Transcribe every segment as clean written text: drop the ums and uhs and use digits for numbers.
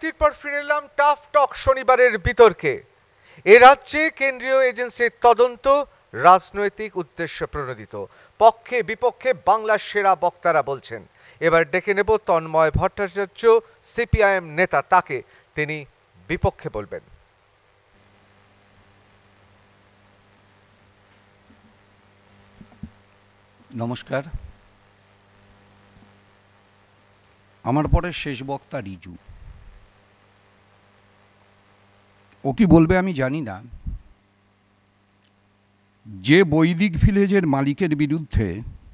বিরতির পর ফিরে এলাম টাফ টক শনিবারের বিতর্কে। এ রাজ্যে কেন্দ্রীয় এজেন্সির তদন্ত রাজনৈতিক উদ্দেশ্য প্রণোদিত। পক্ষে বিপক্ষে বাংলার সেরা বক্তারা বলছেন। এবার ডেকে নেব তন্ময় ভট্টাচার্য, সিপিআইএম নেতা, তাকে। তিনি বিপক্ষে বলবেন। নমস্কার। আমার পরে শেষ বক্তা রিজু। ও কি বলবে আমি জানি না। যে বৈদিক ভিলেজের মালিকের বিরুদ্ধে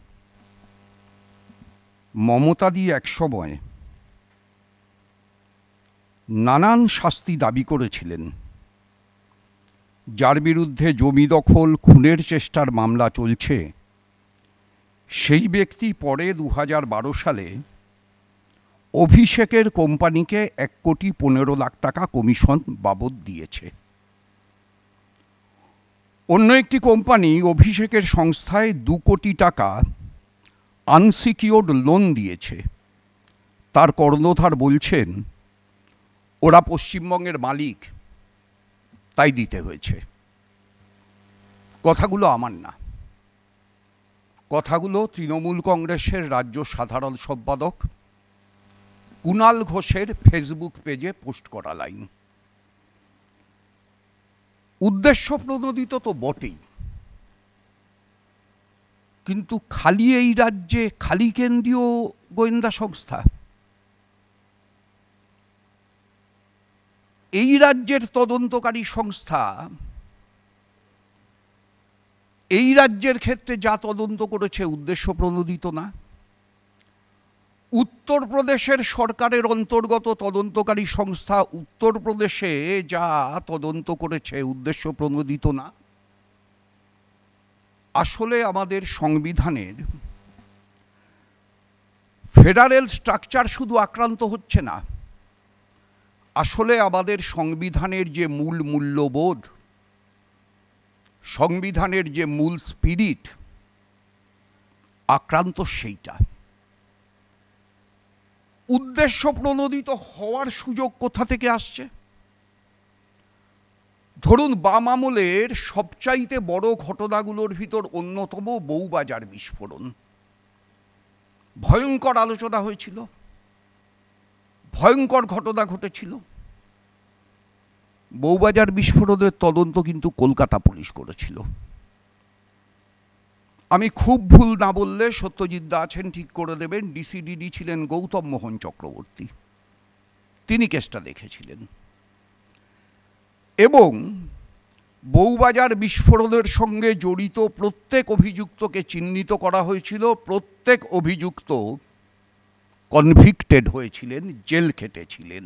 মমতাদি একসময় নানান শাস্তি দাবি করেছিলেন, যার বিরুদ্ধে জমি দখল খুনের চেষ্টার মামলা চলছে, সেই ব্যক্তি পরে 2012 সালে অভিষেকের কোম্পানিকে 1,15,00,000 টাকা কমিশন বাবদ দিয়েছে। অন্য একটি কোম্পানি অভিষেকের সংস্থায় 2 কোটি টাকা আনসিকিউর্ড লোন দিয়েছে। তার কর্ণধার বলছেন ওরা পশ্চিমবঙ্গের মালিক, তাই দিতে হয়েছে। কথাগুলো আমার না, কথাগুলো তৃণমূল কংগ্রেসের রাজ্য সাধারণ সম্পাদক কুনাল ঘোষের ফেসবুক পেজে পোস্ট করা লাইন। উদ্দেশ্য প্রণোদিত তো বটেই, কিন্তু খালি এই রাজ্যে খালি কেন্দ্রীয় গোয়েন্দা সংস্থা, এই রাজ্যের তদন্তকারী সংস্থা এই রাজ্যের ক্ষেত্রে যা তদন্ত করেছে উদ্দেশ্য প্রণোদিত না? উত্তরপ্রদেশের সরকারের অন্তর্গত তদন্তকারী সংস্থা উত্তরপ্রদেশে যা তদন্ত করেছে উদ্দেশ্য প্রণোদিত না? আসলে আমাদের সংবিধানের ফেডারেল স্ট্রাকচার শুধু আক্রান্ত হচ্ছে না, আসলে আমাদের সংবিধানের যে মূল মূল্যবোধ, সংবিধানের যে মূল স্পিরিট আক্রান্ত, সেইটা। উদ্দেশ্য প্রণোদিত হওয়ার সুযোগ কোথা থেকে আসছে? ধরুন, বাম আমলের সবচাইতে বড় ঘটনাগুলোর ভিতর অন্যতম বউবাজার বিস্ফোরণ। ভয়ঙ্কর আলোচনা হয়েছিল, ভয়ঙ্কর ঘটনা ঘটেছিল। বউবাজার বিস্ফোরণের তদন্ত কিন্তু কলকাতা পুলিশ করেছিল। আমি খুব ভুল না বললে সত্যজিৎ দা আছেন, ঠিক করে দেবেন, ডিসিডিডি ছিলেন গৌতম মোহন চক্রবর্তী, তিনি কেসটা দেখেছিলেন। এবং বউবাজার বিস্ফোরণের সঙ্গে জড়িত প্রত্যেক অভিযুক্তকে চিহ্নিত করা হয়েছিল। প্রত্যেক অভিযুক্ত কনভিক্টেড হয়েছিলেন, জেল খেটেছিলেন।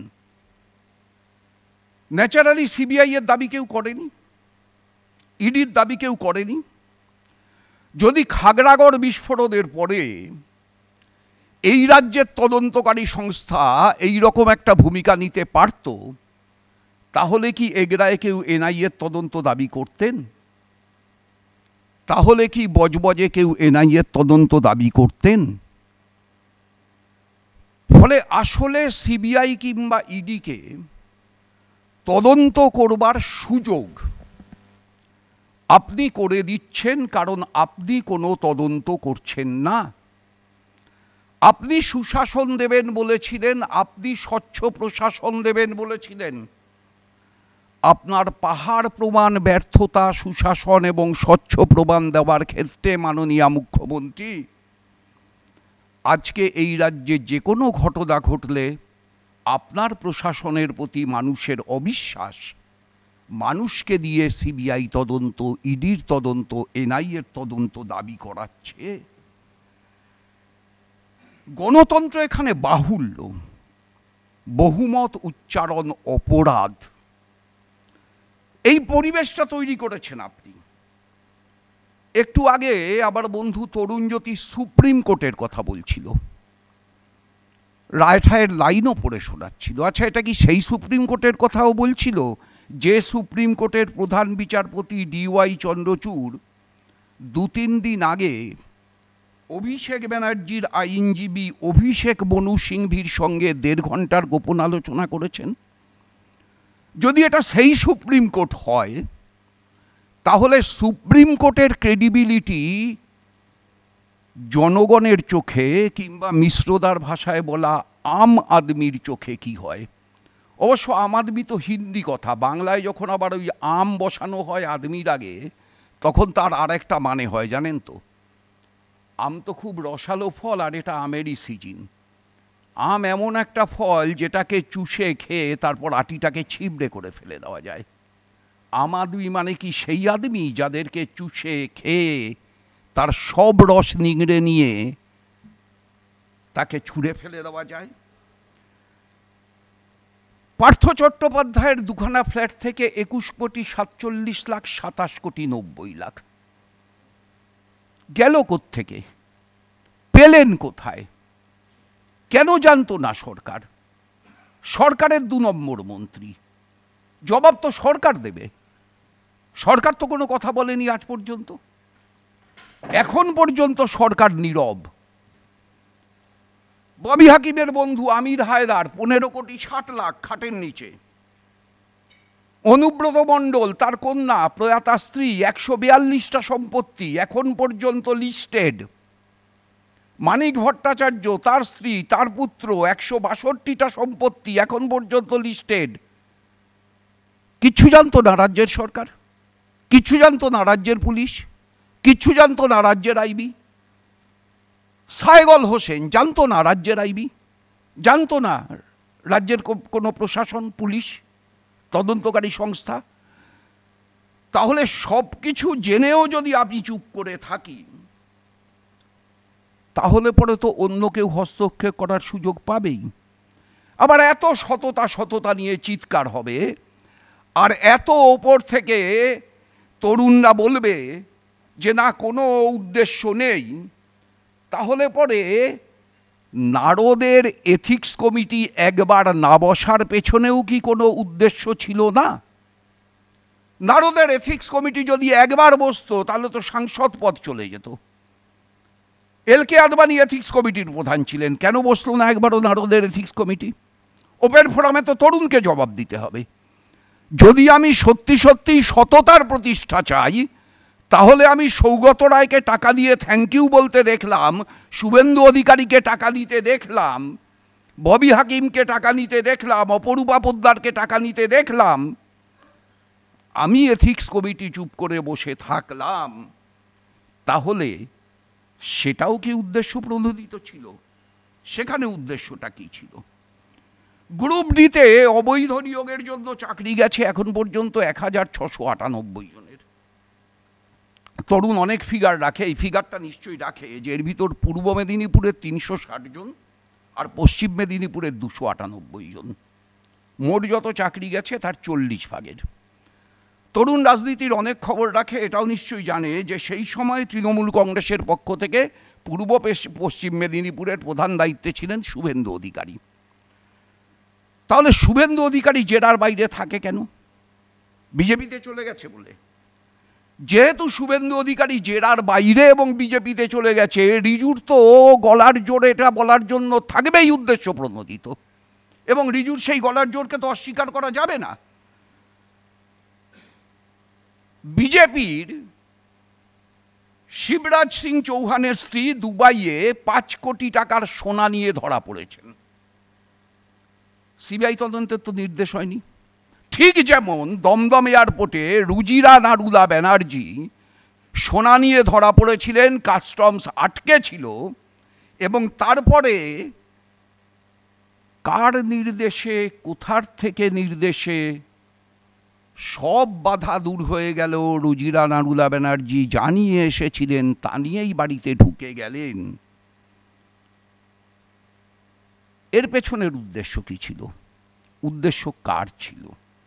ন্যাচারালি সিবিআই এর দাবি কেউ করেনি, ইডির দাবি কেউ করেনি। যদি খাগড়াগড় বিস্ফোরণের পরে এই রাজ্যের তদন্তকারী সংস্থা এই রকম একটা ভূমিকা নিতে পারত, তাহলে কি এগরায় কেউ এনআইএর তদন্ত দাবি করতেন? তাহলে কি বজবজে কেউ এনআইএর তদন্ত দাবি করতেন? ফলে আসলে সিবিআই কিংবা ইডিকে তদন্ত করবার সুযোগ আপনি করে দিচ্ছেন, কারণ আপনি কোনো তদন্ত করছেন না। আপনি সুশাসন দেবেন বলেছিলেন, আপনি স্বচ্ছ প্রশাসন দেবেন বলেছিলেন। আপনার পাহাড় প্রমাণ ব্যর্থতা সুশাসন এবং স্বচ্ছ প্রমাণ দেওয়ার ক্ষেত্রে মাননীয় মুখ্যমন্ত্রী, আজকে এই রাজ্যে যে কোনো ঘটনা ঘটলে আপনার প্রশাসনের প্রতি মানুষের অবিশ্বাস মানুষকে দিয়ে সিবিআই তদন্ত, ইডির তদন্ত, এনআইএর তদন্ত দাবি করাচ্ছে। গণতন্ত্র এখানে বাহুল্য, বহুমত উচ্চারণ অপরাধ, এই পরিবেশটা তৈরি করেছেন আপনি। একটু আগে আমার বন্ধু তরুণজ্যোতি সুপ্রিম কোর্টের কথা বলছিল, রায়ঠায়ের লাইনও পড়ে শোনাচ্ছিল। আচ্ছা, এটা কি সেই সুপ্রিম কোর্টের কথাও বলছিল যে সুপ্রিম কোর্টের প্রধান বিচারপতি ডিওয়াই চন্দ্রচূড় 2-3 দিন আগে অভিষেক ব্যানার্জির আইনজীবী অভিষেক বনু সিংভির সঙ্গে 1.5 ঘন্টার গোপন আলোচনা করেছেন? যদি এটা সেই সুপ্রিম কোর্ট হয়, তাহলে সুপ্রিম কোর্টের ক্রেডিবিলিটি জনগণের চোখে কিংবা মিশ্রদার ভাষায় বলা আম আদমির চোখে কি হয়? অবশ্য আম আদমি তো হিন্দি কথা, বাংলায় যখন আবার ওই আম বসানো হয় আদমির আগে, তখন তার আর একটা মানে হয় জানেন তো। আম তো খুব রসালো ফল, আর এটা আমেরই সিজন। আম এমন একটা ফল যেটাকে চুষে খেয়ে তারপর আটিটাকে ছিবড়ে করে ফেলে দেওয়া যায়। আম আদমি মানে কি সেই আদমি যাদেরকে চুষে খেয়ে তার সব রস নিংড়ে নিয়ে তাকে ছুঁড়ে ফেলে দেওয়া যায়? পার্থ চট্টোপাধ্যায়ের 2খানা ফ্ল্যাট থেকে 21,47,27,90,00,000 গেল কোত্থেকে? পেলেন কোথায়? কেন জানতো না সরকার? সরকারের 2 নম্বর মন্ত্রী, জবাব তো সরকার দেবে। সরকার তো কোনো কথা বলেনি আজ পর্যন্ত। এখন পর্যন্ত সরকার নীরব। ববি হাকিমের বন্ধু আমির হায়দার 15,60,00,000 খাটের নিচে। অনুব্রত মণ্ডল, তার কন্যা, প্রয়াতা স্ত্রী, 142টা সম্পত্তি এখন পর্যন্ত লিস্টেড। মানিক ভট্টাচার্য, তার স্ত্রী, তার পুত্র, 162টা সম্পত্তি এখন পর্যন্ত লিস্টেড। কিচ্ছু জানতো না রাজ্যের সরকার, কিচ্ছু জানতো না রাজ্যের পুলিশ, কিচ্ছু জানতো না রাজ্যের আইবি। সাইগল হোসেন জানতো না রাজ্যের আইবি, জানতো না রাজ্যের কোনো প্রশাসন, পুলিশ, তদন্তকারী সংস্থা। তাহলে সব কিছু জেনেও যদি আপনি চুপ করে থাকি, তাহলে পরে তো অন্য কেউ হস্তক্ষেপ করার সুযোগ পাবেই। আবার এত সততা নিয়ে চিৎকার হবে, আর এত ওপর থেকে তরুণরা বলবে যে না কোনো উদ্দেশ্য নেই। তাহলে পরে নারদের এথিক্স কমিটি একবার না বসার পেছনেও কি কোনো উদ্দেশ্য ছিল না? নারদের এথিক্স কমিটি যদি একবার বসতো, তাহলে তো সাংসদ পদ চলে যেত। এলকে আদবানি এথিক্স কমিটির প্রধান ছিলেন, কেন বসলো না একবারও নারদের এথিক্স কমিটি? ওপেন ফোরামে তো তরুণকে জবাব দিতে হবে। যদি আমি সত্যি সত্যি সততার প্রতিষ্ঠা চাই, তাহলে আমি সৌগত রায়কে টাকা দিয়ে থ্যাংক ইউ বলতে দেখলাম, শুভেন্দু অধিকারীকে টাকা দিতে দেখলাম, ববি হাকিমকে টাকা নিতে দেখলাম, অপরূপা পোদ্দারকে টাকা নিতে দেখলাম। আমি এথিক্স কমিটি চুপ করে বসে থাকলাম, তাহলে সেটাও কি উদ্দেশ্য প্রণোদিত ছিল? সেখানে উদ্দেশ্যটা কি ছিল? গ্রুপ ডিতে অবৈধ নিয়োগের জন্য চাকরি গেছে এখন পর্যন্ত 1,698 জনের। তরুণ অনেক ফিগার রাখে, এই ফিগারটা নিশ্চয়ই রাখে যে এর ভিতর পূর্ব মেদিনীপুরের 360 জন আর পশ্চিম মেদিনীপুরের 298 জন। মোট যত চাকরি গেছে তার 40 ভাগের। তরুণ রাজনীতির অনেক খবর রাখে, এটাও নিশ্চয়ই জানে যে সেই সময় তৃণমূল কংগ্রেসের পক্ষ থেকে পূর্ব পশ্চিম মেদিনীপুরের প্রধান দায়িত্বে ছিলেন শুভেন্দু অধিকারী। তাহলে শুভেন্দু অধিকারী জেলার বাইরে থাকে কেন? বিজেপিতে চলে গেছে বলে? যেহেতু শুভেন্দু অধিকারী জেলার বাইরে এবং বিজেপিতে চলে গেছে, রিজুর তো গলার জোর এটা বলার জন্য থাকবেই উদ্দেশ্য প্রণোদিত, এবং রিজুর সেই গলার জোরকে তো অস্বীকার করা যাবে না। বিজেপির শিবরাজ সিং চৌহানের স্ত্রী দুবাইয়ে 5 কোটি টাকার সোনা নিয়ে ধরা পড়েছেন। সিবিআই তদন্তের তো নির্দেশ হয়নি। ঠিক যেমন দমদম এয়ারপোর্টে রুজিরা নারুলা ব্যানার্জি সোনা নিয়ে ধরা পড়েছিলেন, কাস্টমস আটকে ছিল, এবং তারপরে কার নির্দেশে, কোথার থেকে নির্দেশে সব বাধা দূর হয়ে গেল। রুজিরা নারুলা ব্যানার্জি জানিয়ে এসেছিলেন, তা নিয়েই বাড়িতে ঢুকে গেলেন। এর পেছনের উদ্দেশ্য কি ছিল? উদ্দেশ্য কার ছিল?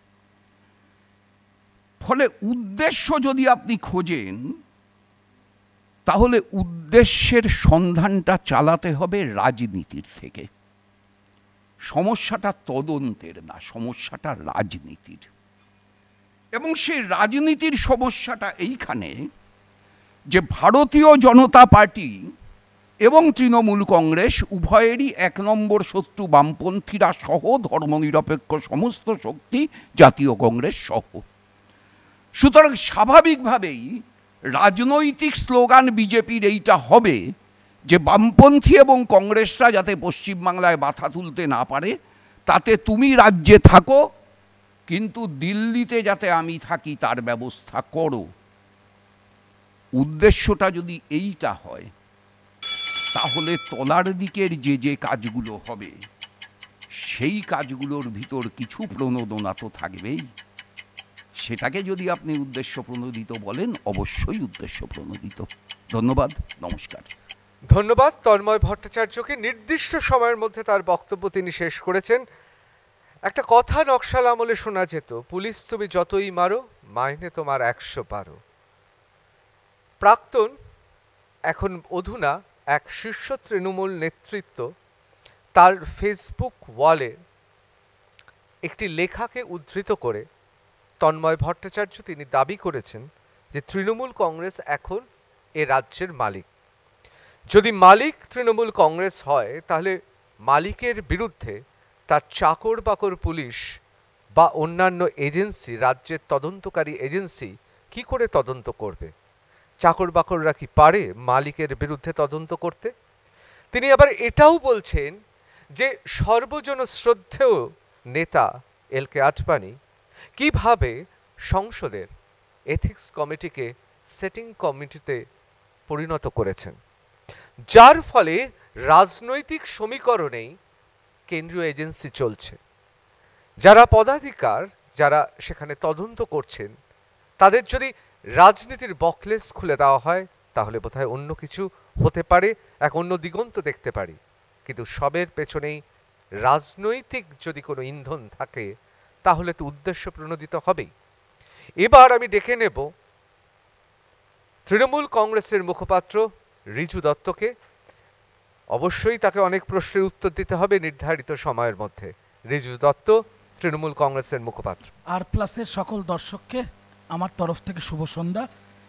ফলে উদ্দেশ্য যদি আপনি খোঁজেন, তাহলে উদ্দেশ্যের সন্ধানটা চালাতে হবে রাজনীতির থেকে। সমস্যাটা তদন্তের না, সমস্যাটা রাজনীতির। এবং সেই রাজনীতির সমস্যাটা এইখানে যে ভারতীয় জনতা পার্টি এবং তৃণমূল কংগ্রেস উভয়েরই 1 নম্বর শত্রু বামপন্থীরা সহ ধর্মনিরপেক্ষ সমস্ত শক্তি, জাতীয় কংগ্রেস সহ। সুতরাং স্বাভাবিকভাবেই রাজনৈতিক স্লোগান বিজেপির এইটা হবে যে বামপন্থী এবং কংগ্রেসরা যাতে পশ্চিমবাংলায় মাথা তুলতে না পারে, তাতে তুমি রাজ্যে থাকো, কিন্তু দিল্লিতে যাতে আমি থাকি তার ব্যবস্থা করো। উদ্দেশ্যটা যদি এইটা হয়, তাহলে তলার দিকের যে কাজগুলো হবে সেই কাজগুলোর ভিতর কিছু প্রণোদনা তো থাকবেই। সেটাকে যদি আপনি উদ্দেশ্য প্রণোদিত বলেন, অবশ্যই উদ্দেশ্য প্রণোদিত। ধন্যবাদ, নমস্কার। ধন্যবাদ তন্ময় ভট্টাচার্যকে। নির্দিষ্ট সময়ের মধ্যে তার বক্তব্য তিনি শেষ করেছেন। একটা কথা নকশাল আমলে শোনা যেত, পুলিশ তুমি যতই মারো, মাইনে তোমার 112। প্রাক্তন, এখন অধুনা এক শীর্ষ তৃণমূল নেতৃত্ব তার ফেসবুক ওয়ালে একটি লেখাকে উদ্ধৃত করে তন্ময় ভট্টাচার্য তিনি দাবি করেছেন যে তৃণমূল কংগ্রেস এখন এ রাজ্যের মালিক। যদি মালিক তৃণমূল কংগ্রেস হয়, তাহলে মালিকের বিরুদ্ধে তার চাকর বাকর পুলিশ বা অন্যান্য এজেন্সি, রাজ্যের তদন্তকারী এজেন্সি কি করে তদন্ত করবে? চাকর বাকররা কি পারে মালিকের বিরুদ্ধে তদন্ত করতে? তিনি আবার এটাও বলছেন যে সর্বজন শ্রদ্ধেয় নেতা এলকে আডবাণী কিভাবে সংসদের এথিক্স কমিটিকে সেটিং কমিটিতে পরিণত করেছেন, যার ফলে রাজনৈতিক সমীকরণেই কেন্দ্রীয় এজেন্সি চলছে। যারা পদাধিকার, যারা সেখানে তদন্ত করছেন, তাদের যদি রাজনীতির বকলেস খুলে দেওয়া হয়, তাহলে বোধহয় অন্য কিছু হতে পারে, এক অন্য দিগন্ত দেখতে পারি। কিন্তু সবের পেছনেই রাজনৈতিক যদি কোনো ইন্ধন থাকে, তাহলে তো উদ্দেশ্য প্রণোদিত হবেই। এবার আমি ডেকে নেব তৃণমূল কংগ্রেসের মুখপাত্র রিজু দত্তকে। অবশ্যই তাকে অনেক প্রশ্নের উত্তর দিতে হবে নির্ধারিত সময়ের মধ্যে। রিজু দত্ত, তৃণমূল কংগ্রেসের মুখপাত্র। rplus-এর সকল দর্শককে আমার তরফ থেকে শুভ সন্ধ্যা।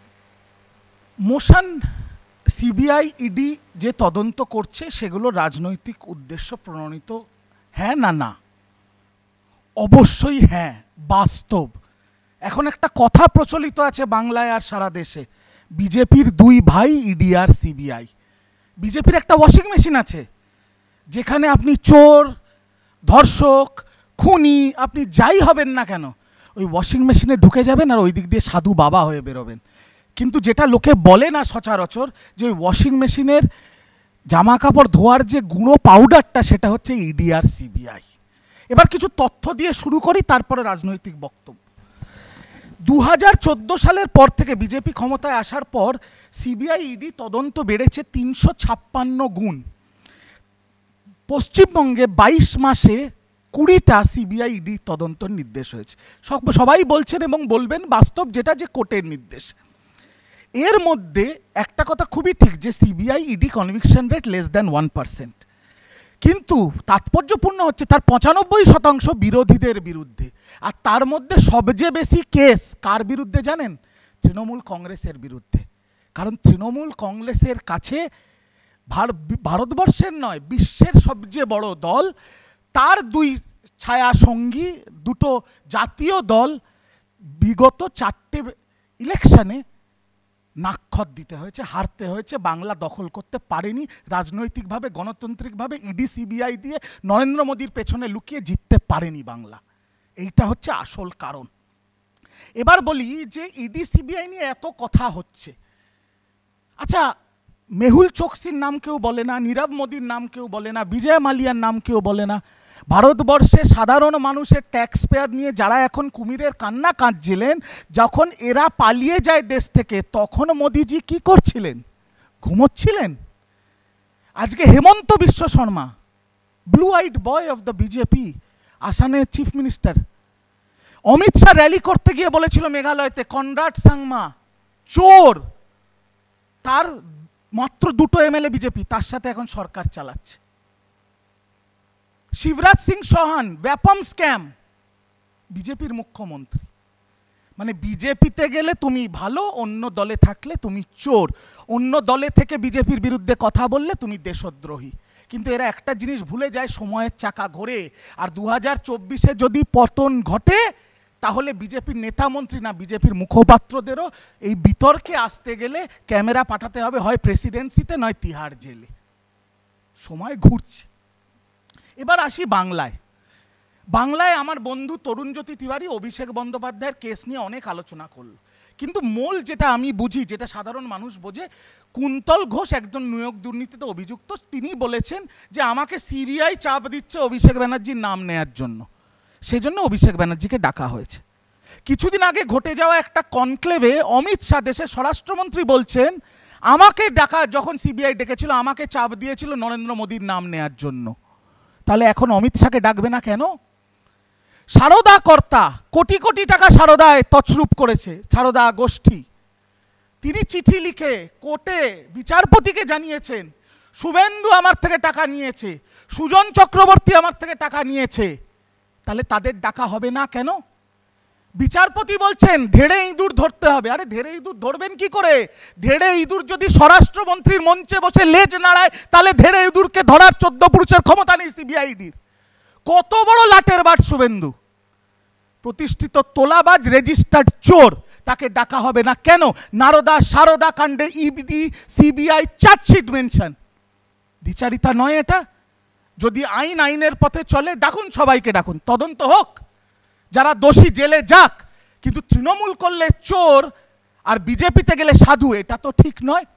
মোশন সিবিআই ইডি যে তদন্ত করছে সেগুলো রাজনৈতিক উদ্দেশ্য প্রণোদিত, হ্যাঁ না না? অবশ্যই হ্যাঁ, বাস্তব। এখন একটা কথা প্রচলিত আছে বাংলায় আর সারা দেশে, বিজেপির 2 ভাই ইডি আর সিবিআই। বিজেপির একটা ওয়াশিং মেশিন আছে যেখানে আপনি চোর, ধর্ষক, খুনি, আপনি যাই হবেন না কেন, ওই ওয়াশিং মেশিনে ঢুকে যাবেন আর ওই দিক দিয়ে সাধু বাবা হয়ে বেরোবেন। কিন্তু যেটা লোকে বলে না সচরাচর, যে ওই ওয়াশিং মেশিনের জামা কাপড় ধোয়ার যে গুঁড়ো পাউডারটা, সেটা হচ্ছে ইডি আর সিবিআই। এবার কিছু তথ্য দিয়ে শুরু করি, তারপরে রাজনৈতিক বক্তব্য। 2014 সালের পর থেকে, বিজেপি ক্ষমতায় আসার পর, সিবিআই ইডি তদন্ত বেড়েছে 356 গুণ। পশ্চিমবঙ্গে 22 মাসে 20টা সিবিআই ইডি তদন্তর নির্দেশ হয়েছে। সবাই বলছেন এবং বলবেন, বাস্তব যেটা, যে কোর্টের নির্দেশ। এর মধ্যে একটা কথা খুবই ঠিক, যে CBI ED conviction rate less than 1%। কিন্তু তাৎপর্যপূর্ণ হচ্ছে তার 95% বিরোধীদের বিরুদ্ধে। আর তার মধ্যে সবচেয়ে বেশি কেস কার বিরুদ্ধে জানেন? তৃণমূল কংগ্রেসের বিরুদ্ধে। কারণ তৃণমূল কংগ্রেসের কাছে ভারতবর্ষের নয়, বিশ্বের সবচেয়ে বড় দল, তার 2 ছায়া সঙ্গী, 2টো জাতীয় দল বিগত 4টে ইলেকশনে নাক্ষত দিতে হয়েছে, হারতে হয়েছে, বাংলা দখল করতে পারেনি। রাজনৈতিকভাবে, গণতান্ত্রিকভাবে ইডি সিবিআই দিয়ে নরেন্দ্র মোদীর পেছনে লুকিয়ে জিততে পারেনি বাংলা। এইটা হচ্ছে আসল কারণ। এবার বলি যে ইডি সিবিআই নিয়ে এত কথা হচ্ছে, আচ্ছা মেহুল চোকসির নাম কেউ বলে না, নীরব মোদীর নাম কেউ বলে না, বিজয় মালিয়ার নাম কেউ বলে না। ভারতবর্ষে সাধারণ মানুষের ট্যাক্স পেয়ার নিয়ে যারা এখন কুমিরের কান্না কাঁদছিলেন, যখন এরা পালিয়ে যায় দেশ থেকে, তখন মোদিজি কি করছিলেন? ঘুমোচ্ছিলেন। আজকে Himanta Biswa Sarma, blue eyed boy of the BJP, আসামের chief minister, Amit Shah rally করতে গিয়ে বলেছিল মেঘালয়তে, কনরাড সাংমা চোর। তার মাত্র 2টো এমএলএ বিজেপি, তার সাথে এখন সরকার চালাচ্ছে। শিবরাজ সিং চৌহান, ব্যাপম স্ক্যাম, বিজেপির মুখ্যমন্ত্রী। মানে বিজেপিতে গেলে তুমি ভালো, অন্য দলে থাকলে তুমি চোর, অন্য দলে থেকে বিজেপির বিরুদ্ধে কথা বললে তুমি দেশদ্রোহী। কিন্তু এরা একটা জিনিস ভুলে যায়, সময়ের চাকা ঘোরে। আর 2024-এ যদি পতন ঘটে তাহলে বিজেপির নেতা মন্ত্রী না, বিজেপির মুখপাত্রদেরও এই বিতর্কে আসতে গেলে ক্যামেরা পাঠাতে হবে, হয় প্রেসিডেন্সিতে নয় তিহার জেলে। সময় ঘুরছে। এবার আসি বাংলায়। বাংলায় আমার বন্ধু তরুণজ্যোতি তিওয়ারি অভিষেক বন্দ্যোপাধ্যায়ের কেস নিয়ে অনেক আলোচনা করল, কিন্তু মূল যেটা আমি বুঝি, যেটা সাধারণ মানুষ বোঝে, কুন্তল ঘোষ একজন নিয়োগ দুর্নীতিতে অভিযুক্ত। তিনি বলেছেন যে আমাকে সিবিআই চাপ দিচ্ছে অভিষেক ব্যানার্জির নাম নেয়ার জন্য, সেজন্য অভিষেক ব্যানার্জিকে ডাকা হয়েছে। কিছুদিন আগে ঘটে যাওয়া একটা কনক্লেভে অমিত শাহ, দেশের স্বরাষ্ট্রমন্ত্রী, বলছেন আমাকে ডাকা, যখন সিবিআই ডেকেছিল আমাকে চাপ দিয়েছিল নরেন্দ্র মোদীর নাম নেয়ার জন্য। তাহলে এখন অমিত শাহকে ডাকবে না কেন? সারদা কর্তা কোটি কোটি টাকা সারদায় তছরূপ করেছে সারদা গোষ্ঠী, তিনি চিঠি লিখে কোর্টে বিচারপতিকে জানিয়েছেন শুভেন্দু আমার থেকে টাকা নিয়েছে, সুজন চক্রবর্তী আমার থেকে টাকা নিয়েছে। তাহলে তাদের ডাকা হবে না কেন? বিচারপতি বলছেন ধেড়ে ইঁদুর ধরতে হবে। আরে ধেড়ে ইঁদুর ধরবেন কি করে? ধেড়ে ইঁদুর যদি স্বরাষ্ট্রমন্ত্রীর মঞ্চে বসে লেজ নাড়ায়, তাহলে ধেড়ে ইঁদুরকে ধরার 14 পুরুষের ক্ষমতা নেই সিবিআইডির। কত বড় লাটের বাট শুভেন্দু, প্রতিষ্ঠিত তোলাবাজ, রেজিস্টার্ড চোর, তাকে ডাকা হবে না কেন? নারদা সারদা কাণ্ডে ইডি সিবিআই চার্জশিট মেনশন, দ্বিচারিতা নয় এটা? যদি আইন আইনের পথে চলে, ডাকুন, সবাইকে ডাকুন, তদন্ত হোক, যারা দোষী জেলে যাক। কিন্তু তৃণমূল করলে চোর আর বিজেপিতে গেলে সাধু, এটা তো ঠিক নয়।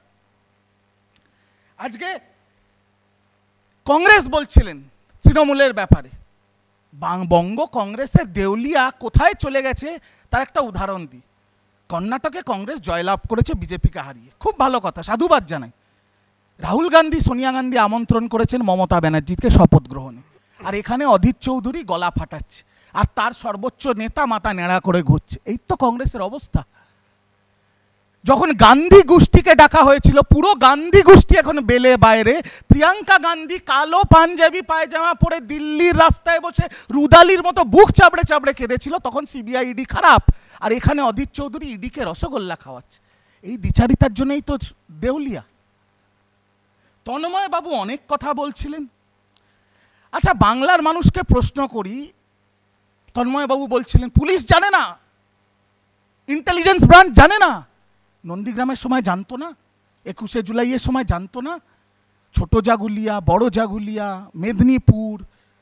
আজকে কংগ্রেস বলছিলেন তৃণমূলের ব্যাপারে, বঙ্গ কংগ্রেসের দেউলিয়া কোথায় চলে গেছে তার একটা উদাহরণ দিই। কর্ণাটকে কংগ্রেস জয়লাভ করেছে বিজেপিকে হারিয়ে, খুব ভালো কথা, সাধুবাদ জানাই। রাহুল গান্ধী, সোনিয়া গান্ধী আমন্ত্রণ করেছেন মমতা ব্যানার্জিকে শপথ গ্রহণে, আর এখানে অধীর চৌধুরী গলা ফাটাচ্ছে, আর তার সর্বোচ্চ নেতা মাথা নেড়া করে ঘুরছে। এই তো কংগ্রেসের অবস্থা। যখন গান্ধী গোষ্ঠীকে ডাকা হয়েছিল, পুরো গান্ধী গোষ্ঠী এখন বেলে বাইরে। প্রিয়াঙ্কা গান্ধী কালো পাঞ্জাবি পায়জামা পরে দিল্লির রাস্তায় বসে রুদালির মতো বুক চাপড়ে চাপড়ে কেঁদেছিল, তখন সিবিআই ইডি খারাপ, আর এখানে অধীর চৌধুরী ইডিকে রসগোল্লা খাওয়াচ্ছে। এই দ্বিচারিতার জন্যই তো দেউলিয়া। তন্ময় বাবু অনেক কথা বলছিলেন। আচ্ছা, বাংলার মানুষকে প্রশ্ন করি, তন্ময় বাবু বলছিলেন পুলিশ জানে না, ইন্টেলিজেন্স ব্রাঞ্চ জানে না। নন্দীগ্রামের সময় জানতো না? 21শে জুলাইয়ের সময় জানতো না? ছোট জাগুলিয়া, বড় জাগুলিয়া, মেদিনীপুর,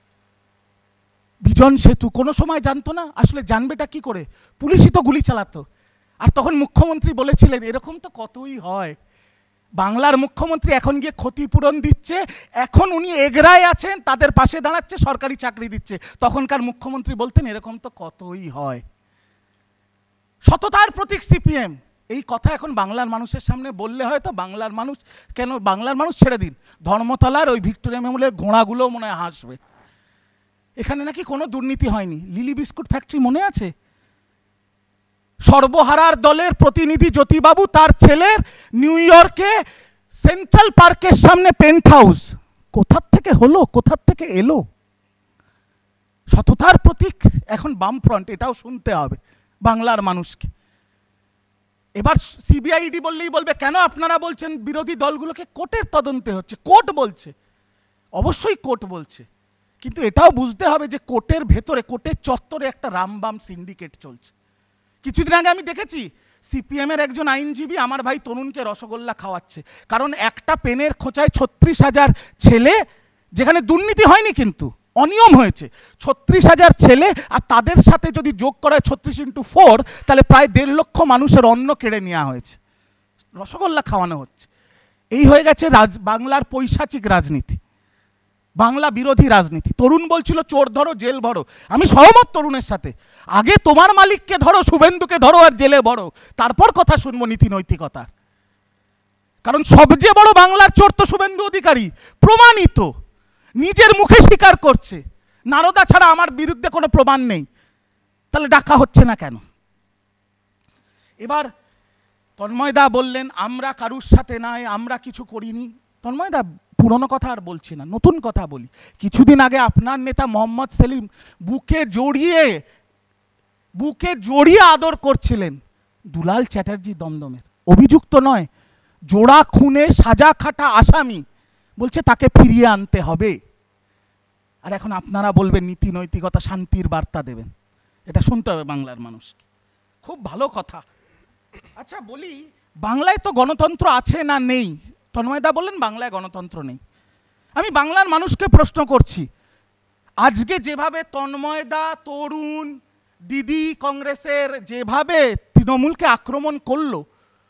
বিজন সেতু কোনো সময় জানতো না? আসলে জানবেটা কি করে? পুলিশই তো গুলি চালাতো। আর তখন মুখ্যমন্ত্রী বলেছিলেন এরকম তো কতই হয়। বাংলার মুখ্যমন্ত্রী এখন গিয়ে ক্ষতিপূরণ দিচ্ছে, এখন উনি এগরায় আছেন, তাদের পাশে দাঁড়াচ্ছে, সরকারি চাকরি দিচ্ছে। তখনকার মুখ্যমন্ত্রী বলতেন এরকম তো কতই হয়। সততার প্রতীক সিপিএম, এই কথা এখন বাংলার মানুষের সামনে বললে হয়তো বাংলার মানুষ, কেন বাংলার মানুষ ছেড়ে দিন, ধর্মতলার ওই ভিক্টোরিয়া মেমোরিয়ালের ঘোড়াগুলো মনে হয় হাসবে। এখানে নাকি কোনো দুর্নীতি হয়নি। লিলি বিস্কুট ফ্যাক্টরি মনে আছে? সর্বহারার দলের প্রতিনিধি জ্যোতিবাবু, তার ছেলের নিউ ইয়র্কে সেন্ট্রাল পার্কের সামনে পেন্ট হাউস, কোথার থেকে হলো, কোথার থেকে এলো? সততার প্রতীক এখন বামফ্রন্ট, এটাও শুনতে হবে বাংলার মানুষকে। এবার সিবিআইডি বললেই বলবে কেন আপনারা বলছেন বিরোধী দলগুলোকে? কোর্টের তদন্তে হচ্ছে, কোর্ট বলছে, অবশ্যই কোর্ট বলছে, কিন্তু এটাও বুঝতে হবে যে কোর্টের ভেতরে, কোর্টের চত্বরে একটা রামবাম সিন্ডিকেট চলছে। কিছুদিন আগে আমি দেখেছি সিপিএম এর একজন আইনজীবী আমার ভাই তরুণকে রসগোল্লা খাওয়াচ্ছে, কারণ একটা পেনের খোঁচায় 36,000 ছেলে, যেখানে দুর্নীতি হয়নি কিন্তু অনিয়ম হয়েছে, 36,000 ছেলে, আর তাদের সাথে যদি যোগ করা হয় 36 × 4, তাহলে প্রায় 1.5 লক্ষ মানুষের অন্ন কেড়ে নেওয়া হয়েছে, রসগোল্লা খাওয়ানো হচ্ছে। এই হয়ে গেছে বাংলার পৈশাচিক রাজনীতি, বাংলা বিরোধী রাজনীতি। তরুণ বলছিল চোর ধরো জেল ভরো, আমি সহমত তরুণের সাথে। আগে তোমার মালিককে ধরো, শুভেন্দুকে ধরো আর জেলে ভরো, তারপর কথা শুনবো নীতি নৈতিকতার। কারণ সবচেয়ে বড় বাংলার চোর তো শুভেন্দু অধিকারী, প্রমাণিত, নিজের মুখে স্বীকার করছে। নারদা ছাড়া আমার বিরুদ্ধে কোনো প্রমাণ নেই, তাহলে ডাকা হচ্ছে না কেন? এবার তন্ময়দা বললেন আমরা কারুর সাথে নাই, আমরা কিছু করিনি। তন্ময়দা, পুরনো কথা আর বলছি না, নতুন কথা বলি। কিছুদিন আগে আপনার নেতা মোহাম্মদ সেলিম বুকে জড়িয়ে বুকে জড়িয়ে আদর করছিলেন দুলাল চ্যাটার্জি দমদমের, অভিযুক্ত নয়, জোড়া খুনে সাজা খাটা আসামি, বলছে তাকে ফিরিয়ে আনতে হবে। আর এখন আপনারা বলবেন নীতি নৈতিকতা, শান্তির বার্তা দেবেন, এটা শুনতে হবে বাংলার মানুষকে। খুব ভালো কথা। আচ্ছা বলি, বাংলায় তো গণতন্ত্র আছে না নেই? তন্ময়দা বললেন বাংলায় গণতন্ত্র নেই। আমি বাংলার মানুষকে প্রশ্ন করছি, আজকে যেভাবে তন্ময়দা, তরুণ, দিদি কংগ্রেসের যেভাবে তৃণমূলকে আক্রমণ করলো,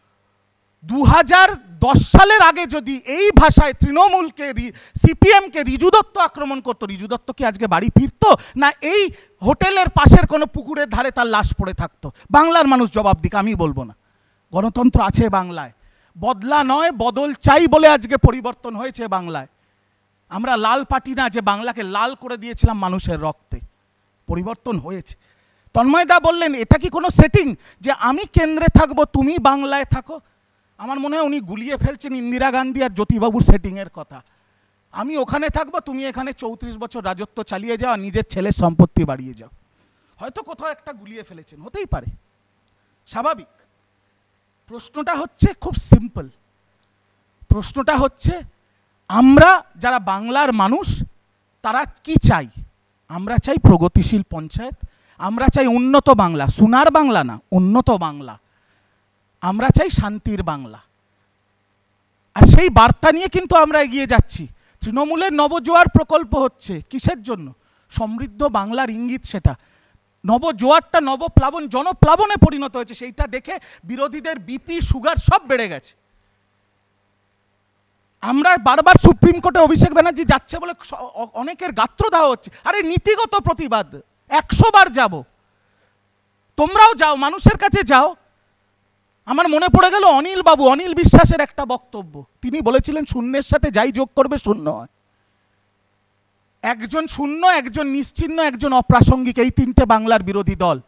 2010 সালের আগে যদি এই ভাষায় তৃণমূলকে, সিপিএমকে রিজু দত্ত আক্রমণ করতো, রিজু দত্ত কি আজকে বাড়ি ফিরতো, না এই হোটেলের পাশের কোনো পুকুরের ধারে তার লাশ পড়ে থাকতো? বাংলার মানুষ জবাব দিক, আমি বলবো না। গণতন্ত্র আছে বাংলায়, বদলা নয় বদল চাই বলে আজকে পরিবর্তন হয়েছে বাংলায়। আমরা লাল পার্টি না যে বাংলাকে লাল করে দিয়েছিলাম মানুষের রক্তে, পরিবর্তন হয়েছে। তন্ময়দা বললেন এটা কি কোনো সেটিং যে আমি কেন্দ্রে থাকবো তুমি বাংলায় থাকো? আমার মনে হয় উনি গুলিয়ে ফেলছেন ইন্দিরা গান্ধী আর জ্যোতিবাবুর সেটিংয়ের কথা। আমি ওখানে থাকবো, তুমি এখানে 34 বছর রাজত্ব চালিয়ে যাও আর নিজের ছেলের সম্পত্তি বাড়িয়ে যাও। হয়তো কোথাও একটা গুলিয়ে ফেলেছেন, হতেই পারে, স্বাভাবিক। প্রশ্নটা হচ্ছে খুব সিম্পল, প্রশ্নটা হচ্ছে আমরা যারা বাংলার মানুষ তারা কি চাই? আমরা চাই প্রগতিশীল পঞ্চায়েত, আমরা চাই উন্নত বাংলা, সোনার বাংলা না, উন্নত বাংলা। আমরা চাই শান্তির বাংলা। আর সেই বার্তা নিয়ে কিন্তু আমরা এগিয়ে যাচ্ছি। তৃণমূলের নবজোয়ার প্রকল্প হচ্ছে কিসের জন্য? সমৃদ্ধ বাংলার ইঙ্গিত সেটা। নবজোয়ারটা নবপ্লাবন, জনপ্লাবনে পরিণত হয়েছে, সেইটা দেখে বিরোধীদের বিপি সুগার সব বেড়ে গেছে। আমরা বারবার সুপ্রিম কোর্টে অভিষেক ব্যানার্জি যাচ্ছে বলে অনেকের গাত্রদাহ হচ্ছে। আরে নীতিগত প্রতিবাদ 100 বার যাব, তোমরাও যাও, মানুষের কাছে যাও। আমার মনে পড়ে গেল অনিল বিশ্বাসের একটা বক্তব্য, তিনি বলেছিলেন শূন্যের সাথে যাই যোগ করবে শূন্য হয়। একজন শূন্য, একজন নিশ্চিহ্ন, একজন অপ্রাসঙ্গিক, এই তিনটে বাংলার বিরোধী দল।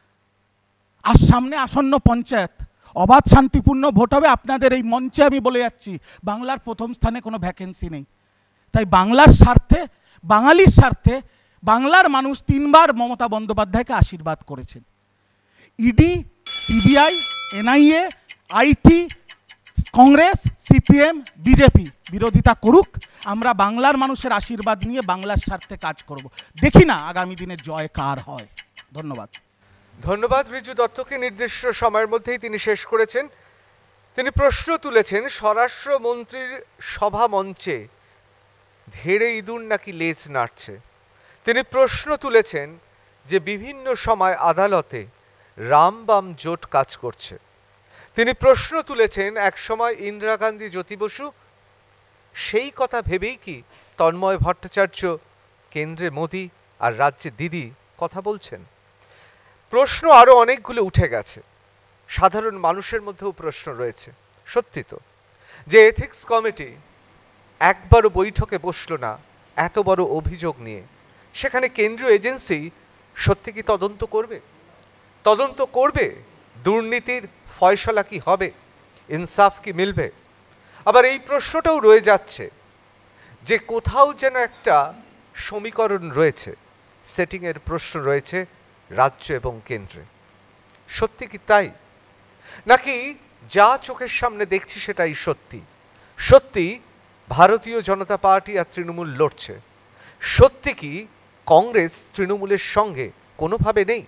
আর সামনে আসন্ন পঞ্চায়েত, অবাধ শান্তিপূর্ণ ভোট হবে। আপনাদের এই মঞ্চে আমি বলে যাচ্ছি বাংলার প্রথম স্থানে কোনো ভ্যাকেন্সি নেই। তাই বাংলার স্বার্থে, বাঙালির স্বার্থে বাংলার মানুষ 3 বার মমতা বন্দ্যোপাধ্যায়কে আশীর্বাদ করেছেন। ED, CBI, NIA, IT, Congress, CPM, BJP বিরোধিতা করুক, আমরা বাংলার মানুষের আশীর্বাদ নিয়ে বাংলার স্বার্থে কাজ করব। দেখি না আগামী দিনে জয় কার হয়। ধন্যবাদ। ধন্যবাদ রিজু দত্তকে। নির্দিষ্ট সময়ের মধ্যেই তিনি শেষ করেছেন। তিনি প্রশ্ন তুলেছেন স্বরাষ্ট্রমন্ত্রীর সভা মঞ্চে ধেড়ে ইঁদুর নাকি লেজ নাড়ছে। তিনি প্রশ্ন তুলেছেন যে বিভিন্ন সময় আদালতে রাম বাম জোট কাজ করছে। তিনি প্রশ্ন তুলেছেন একসময় ইন্দিরা গান্ধী, জ্যোতি বসু, সেই কথা ভেবেই কি তন্ময় ভট্টাচার্য কেন্দ্রে মোদি আর রাজ্যে দিদি কথা বলছেন? প্রশ্ন আরও অনেকগুলো উঠে গেছে, সাধারণ মানুষের মধ্যেও প্রশ্ন রয়েছে। সত্যি তো যে এথিক্স কমিটি একবারও বৈঠকে বসলো না এত বড় অভিযোগ নিয়ে, সেখানে কেন্দ্রীয় এজেন্সি সত্যি কি তদন্ত করবে? তদন্ত করবে, দুর্নীতির ফয়সলা কি হবে, ইনসাফ কি মিলবে? আবার এই প্রশ্নটাও রয়ে যাচ্ছে যে কোথাও যেন একটা সমীকরণ রয়েছে, সেটিংয়ের প্রশ্ন রয়েছে রাজ্য এবং কেন্দ্রে। সত্যি কি তাই, নাকি যা চোখের সামনে দেখছি সেটাই সত্যি? সত্যি ভারতীয় জনতা পার্টি আর তৃণমূল লড়ছে? সত্যি কি কংগ্রেস তৃণমূলের সঙ্গে কোনোভাবে নেই?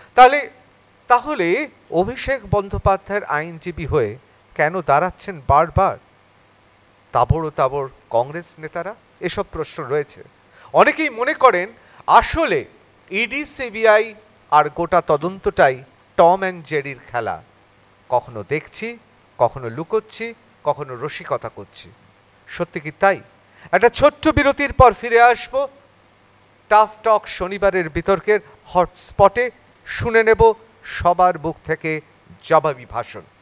তাহলে অভিষেক বন্দ্যোপাধ্যায়ের আইনজীবী হয়ে কেন দাঁড়াচ্ছেন বারবার তাবড় কংগ্রেস নেতারা? এসব প্রশ্ন রয়েছে। অনেকেই মনে করেন আসলে ইডি, সিবিআই আর গোটা তদন্তটাই টম অ্যান্ড জেরির খেলা। কখনো দেখছি, কখনো লুকোচ্ছি, কখনো রসিকতা করছি। সত্যি কি তাই? একটা ছোট্ট বিরতির পর ফিরে আসব টাফ টক শনিবারের বিতর্কের হটস্পটে। শুনে নেব সবার মুখ থেকে জবাবি ভাষণ।